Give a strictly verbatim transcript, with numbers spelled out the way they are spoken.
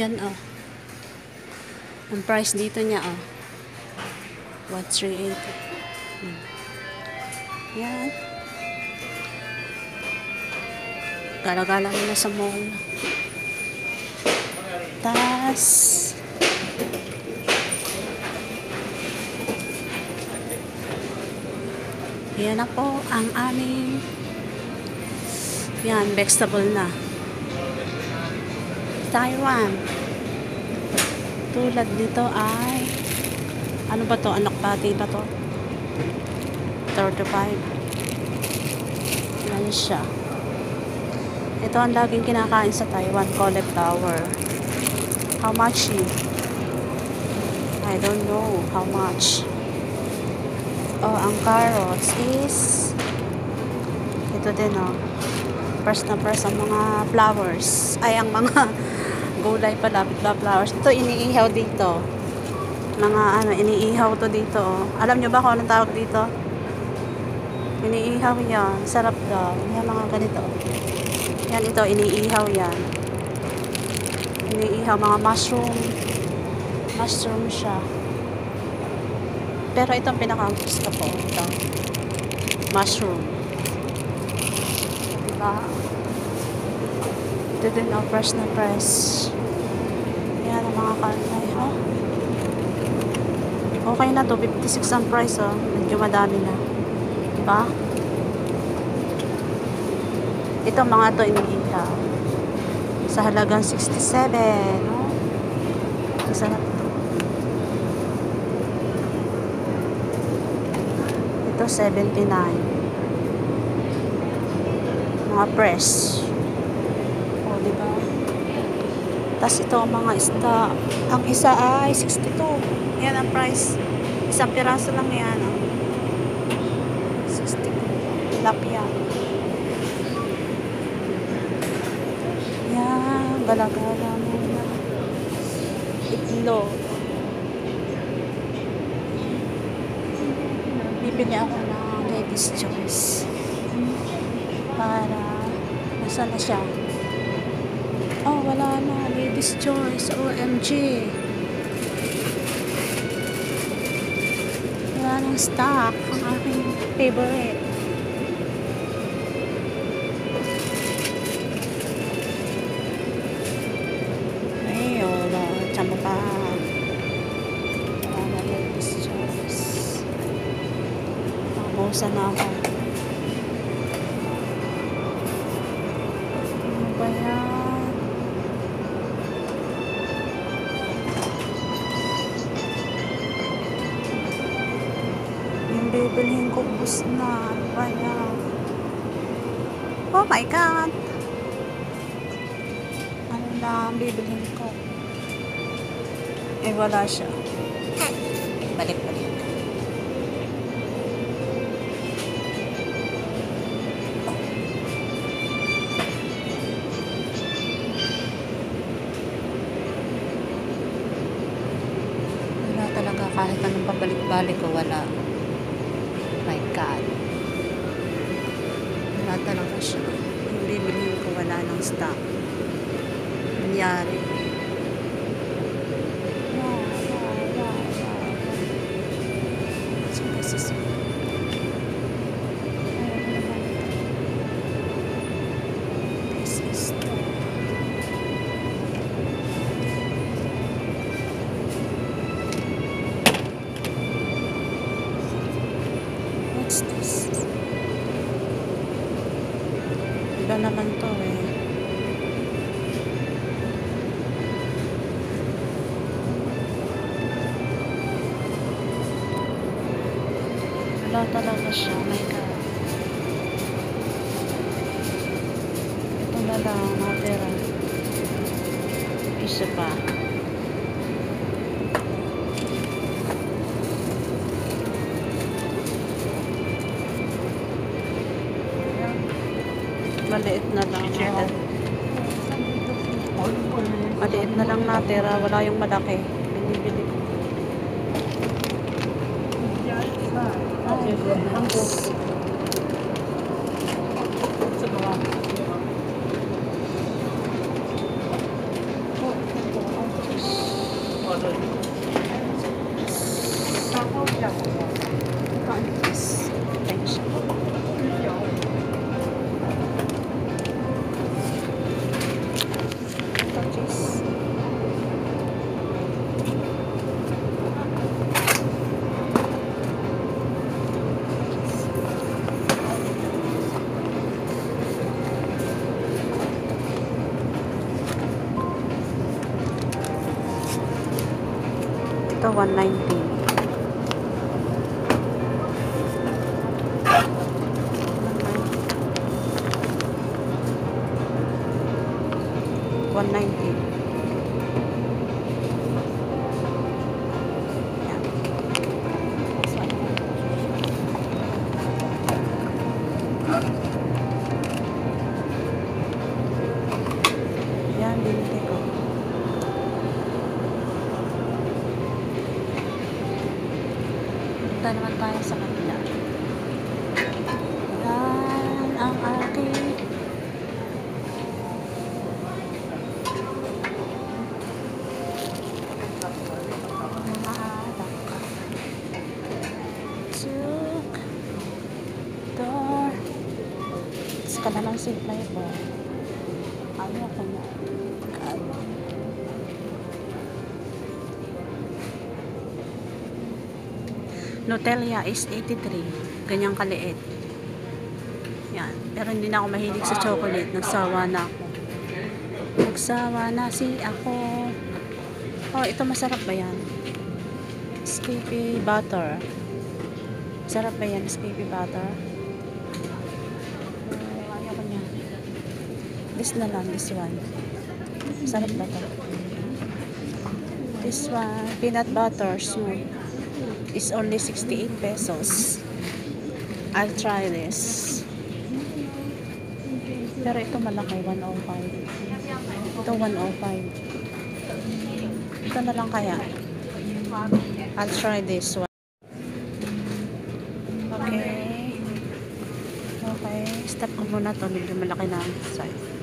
Yan oh. Ang price dito niya oh. one three eighty. Hmm. Yan. Gala-gala muna sa mall. Tas yan na po ang aming yan, vegetable na Taiwan. Tulad dito ay ano ba to? Anak pati ba to? thirty-five. Yan siya. Ito ang laging kinakain sa Taiwan, cauliflower. How much? I don't know how much. Oh, ang carrots is ito din oh. First na first ang mga flowers. Ay, ang mga gulay pala, flowers. Ito iniihaw dito. Mga ano, iniihaw to dito oh. Alam nyo ba kung anong tawag dito? Iniihaw yan. Sarap daw. Yan mga ganito. Yan ito, iniihaw yan. Iniihaw mga mushroom. Mushroom siya. Pero itong pinaka-gusto ko. Ito. Mushroom. Diba? Ito din ang fresh na fresh. Yan ang mga kalay. Oh. Okay na to. fifty-six ang price oh. Medyo madami na. Diba? Ito mga to iniihaw. Sa halagang sixty-seven. Oh. Masarap to. Ito seventy-nine. Mga fresh. O, diba? Tapos ito ang mga isda. Ang isa ay sixty-two. Yan ang price. Isang piraso lang yan. Oh. sixty-two. Tilapia. Yan. Gala-gala muna. Itlog. Bibili ako ng Ladies Choice para nasa na siya. Oh, wala na. Ladies Choice. O M G. Wala nang stock. Ang aking favorite. Ay, wala. Tsamba pa. Wala na Ladies Choice. Mausa na ako. Ano ba yan? Yung bibilhin ko bus na. Ano ba yan? Oh my God! Ano na ang bibilhin ko? Eh, wala siya. Balik-balik. Talaga kahit anong pabalik-balik ko wala. My God. Wala talaga siya. Yung bibilihin ko wala ng stock. Nangyari. Wow, wow, wow, wow. So, this is this is the this. Iba naman to eh. Wala talaga siya. Oh my God. Ito na lang. Matira. Isa pa. Maliit na lang. Maliit na lang natira. Wala yung malaki. Binibili ko. Countries. Attention. Touches. Ito one ninety. one ninety. Yan. This one. Yan, binili ko. Punta naman tayo sa kanila. Yan ang aking ka na lang simple ko. Ayaw ko na. Nutella is eighty-three. Ganyang kaliit. Yan. Pero hindi na ako mahilig sa chocolate. Nagsawa na ako. Nagsawa na si ako. Oh, ito masarap ba yan? Skippy butter. Sarap ba yan? Skippy butter? This na lang, this one. Sarap ba ito? This one, peanut butter smooth, is only sixty-eight pesos. I'll try this. Pero ito malaki, one oh five. Ito one oh five. Ito na lang kaya. I'll try this one. Okay. Okay. Stop ko muna ito. Medyo malaki na ang size.